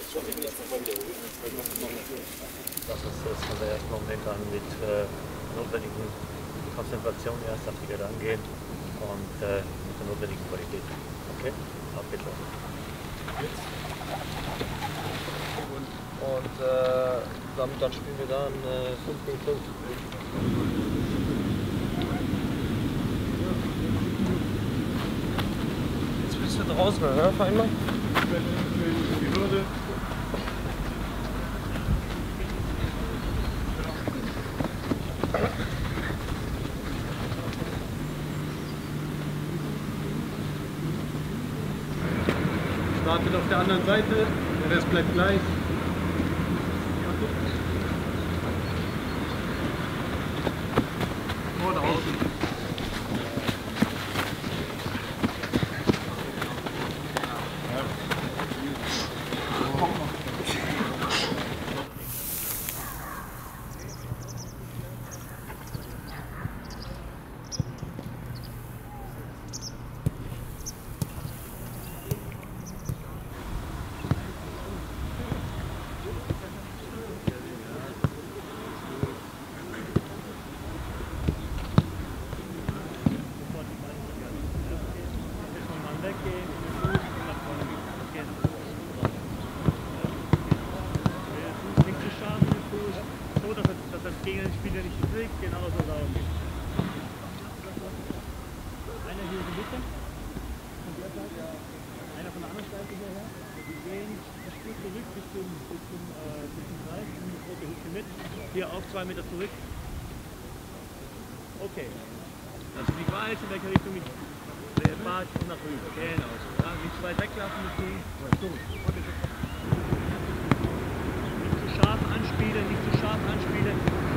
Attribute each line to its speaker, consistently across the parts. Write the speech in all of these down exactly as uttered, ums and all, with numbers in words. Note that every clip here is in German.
Speaker 1: das kann der ersten Moment an mit äh, notwendigen Konzentration erst auf die Werte angehen und äh, mit der notwendigen Qualität. Okay? Auf geht's los. Und äh, dann, dann spielen wir dann äh, fünf gegen fünf. Jetzt bist du draußen, ne? Vereinbar? Die Hürde.
Speaker 2: Startet auf der anderen Seite, der Rest bleibt gleich. Oder außen.
Speaker 3: Gegen den Spieler nicht gekriegt, genauso sauber geht. Einer hier in der Mitte, von der Seite, einer von der anderen Seite hierher. Wir gehen das Spiel zurück bis zum, bis zum, äh, bis zum Kreis, nehmen die rote Hütte mit. Hier auch zwei Meter zurück. Okay. Dass du nicht weißt, in welche Richtung ich fahre und nach rüber. Genau so. Ja, nicht zu weit weglassen müssen. So. Nicht zu scharf anspielen, nicht zu scharf anspielen.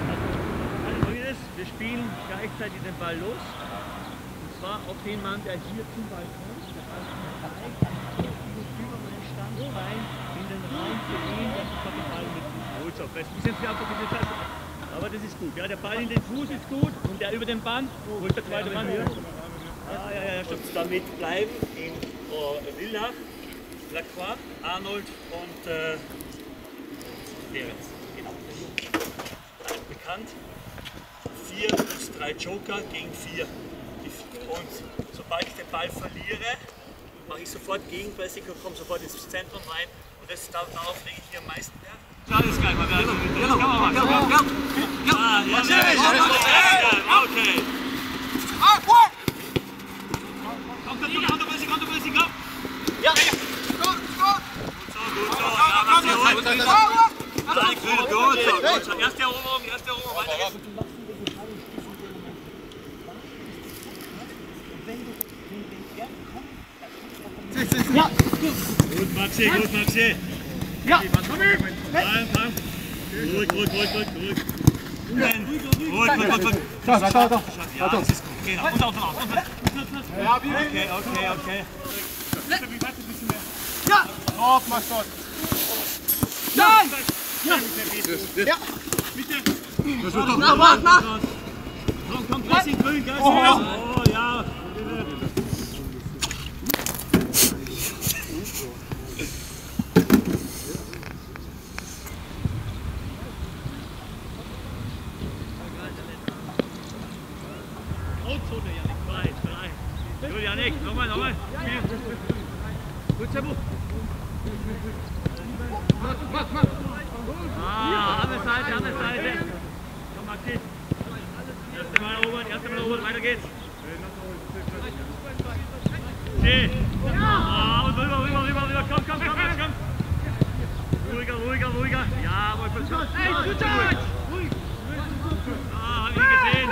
Speaker 3: Wir spielen gleichzeitig den Ball los, und zwar auf den Mann, der hier zum Ball kommt. Der Ball kommt über meinen Stand rein in den Raum für ihn, der sofort den Ball mit holt. So, fest. Ist jetzt nicht einfach diese Zeit, aber das ist gut. Ja, der Ball in den Fuß ist gut und der über den Band holt der zweite Mann hier. Ah, ja, ja, ja, stopp. Damit bleiben in oh, Villach, Lacroix, Arnold und äh, Behrens. Genau. Bekannt. vier plus drei Joker gegen vier. Und sobald ich den Ball verliere, mache ich sofort Gegenpressing und komme sofort ins Zentrum rein. Und das, darauf lege ich hier am meisten Wert. Ja, das ist geil, mal das kann man machen. Ja, ja, ja. Ah, ja, ja, okay. Komm, komm, Konterpressing, Konterpressing, komm. Ja, ja. Gut, gut. So, gut, so. Ja, mach sie hoch. Gut, gut, gut, so. Erste Eroberung, erste Eroberung, weiter geht's. Ja!
Speaker 4: Gut, Maxi, gut, Maxi!
Speaker 3: Ja!
Speaker 4: Bam, bam! Ruhig, ruhig, ruhig, ruhig, ruhig! Ruhig, ruhig, ruhig, ruhig!
Speaker 2: Da, da, da, da!
Speaker 4: Ja, das ist gut, genau! Und auf, und auf, und auf! Okay, okay, okay!
Speaker 3: Ja!
Speaker 2: Drauf, mach dort!
Speaker 3: Nein! Ja! Ja!
Speaker 4: Bitte!
Speaker 3: Mach, mach, mach!
Speaker 4: Komm, komm, Pressing, grün, Gas! Oh, ja! Janik, nochmal, nochmal. Gut, Sebo.
Speaker 3: Mach, mach.
Speaker 4: Ah, andere Seite, andere Seite. Komm, Maxi. Erste Mal erobern, erste Mal erobern, weiter geht's. Okay. Ah, und rüber, rüber, rüber, rüber. Komm, komm, komm, komm, komm. Ruhiger, ruhiger, ruhiger. Ja, aber ich bin schon.
Speaker 3: Hey, gut, ruhig.
Speaker 4: Ah, hab ich gesehen.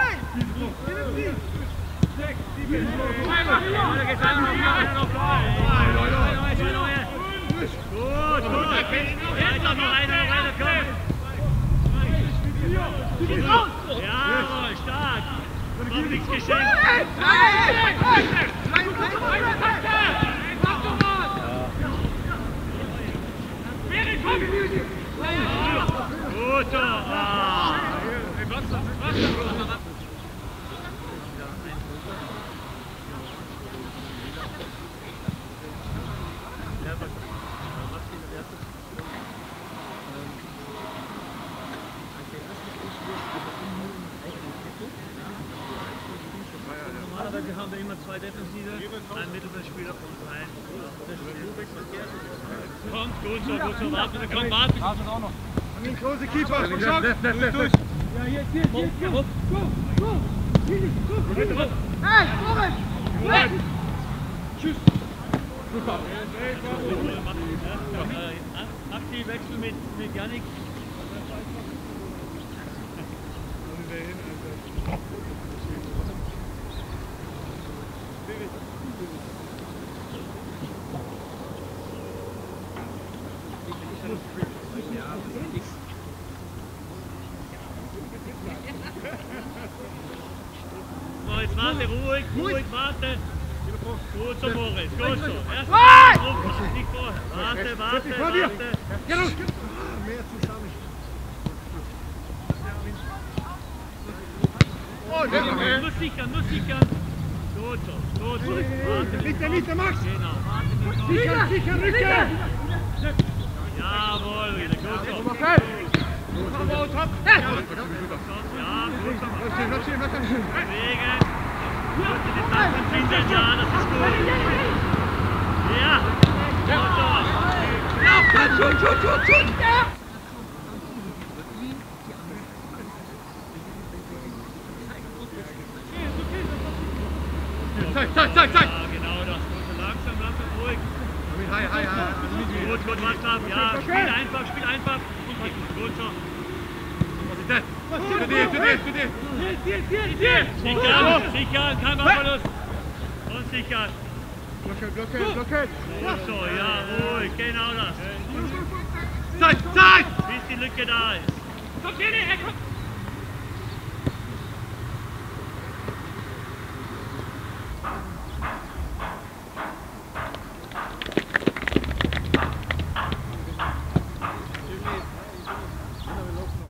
Speaker 4: Weiter geht's, einer noch, einer noch. Neue, neue. Gut, gut. Jetzt noch einer, noch einer, komm. Jawohl, stark. Noch nichts geschenkt. Gut, ah.
Speaker 3: weil sie haben da immer zwei Defensive, ein Mittelfeldspieler und ein Kommt, gut so, gut so, warte, komm, warte.
Speaker 2: Warte auch noch. Große Keeper, komm schon. Durch. Ja, jetzt, jetzt, jetzt, jetzt. Go, go. Hey, Moritz! Tschüss. Super.
Speaker 3: Aktiv Wechsel mit, mit Yannick. So, jetzt warte, ruhig, ruhig, warte. Gut so, Moritz, gut so. Erst mal nicht vorher. Warte, warte, warte.
Speaker 2: Mehr zusammen. Oh,
Speaker 3: der muss sichern, muss sichern. Gut so, gut so. Warte.
Speaker 2: Nicht der, nicht der Max.
Speaker 3: Genau, warte.
Speaker 2: Sicher, sicher, Rücke.
Speaker 3: Jawohl, wieder, gut so.
Speaker 2: Okay. Ja, gut so.
Speaker 3: Bewegen. Gute Distanzen finden, ja, das ist gut. Ja, gut so.
Speaker 2: Ja, schon, schon, schon, schon. Zeig, zeig, zeig, zeig!
Speaker 3: Ja, genau das. Gut, langsam, langsam, ruhig.
Speaker 2: Hi, hi, hi.
Speaker 3: Gut, gut, mach ab. Ja, spiel einfach, spiel einfach. Gut so.
Speaker 2: Für dich, für dich, für dich.
Speaker 3: Sichern, sichern, kein Ballverlust. Und sichern.
Speaker 2: Blockiert, blockiert, blockiert.
Speaker 3: Gut so, ja, ruhig, genau das.
Speaker 2: Zeig, zeig!
Speaker 3: Bis die Lücke da ist.
Speaker 4: Komm, Kenny, komm!